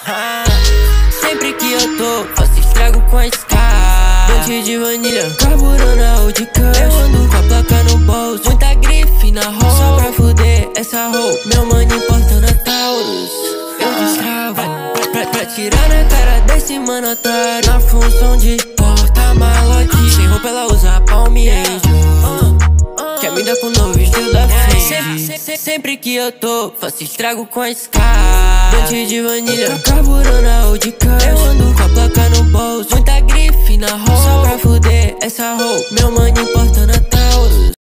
Sempre que eu tô, faço estrago com a Sky. Doce de vanilha, carburando a Audi Cash. Eu ando com a placa no bolso, muita grife na rola. Só pra fuder essa roupa, meu mano importando a Taurus. Eu destravo pra tirar na cara desse mano otário. Na função de porta-malote, sem roupa ela usa Palm Angel. Quer me dar com o novo estilo da Fendi. Sempre que eu tô, faço estrago com a Sky. Doce de vanilha, carburando a Audi Cash. Eu ando com a placa no bolso, muita grife na rola. Só pra fuder essa roupa, meu mano importando a Taurus.